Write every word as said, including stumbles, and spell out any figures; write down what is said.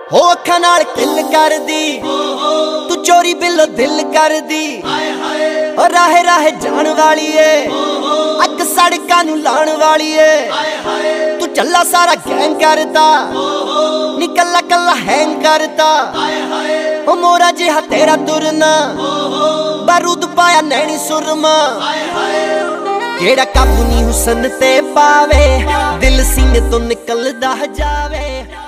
हो अखां नाल किल कर दी तू चोरी बिलो दिल कर दी और राहे राहे जान वाली है अग सड़कां नूं लाण वाली है तू चला सारा गैंग करता नी कल्ला कल्ला हैंग करता ओ मोरा जिहा तेरा तुरना बारूद पाया नैनी सुरमा केड़ा काबू नी हुसन ते पावे दिल सिंह तो निकलदा जावे।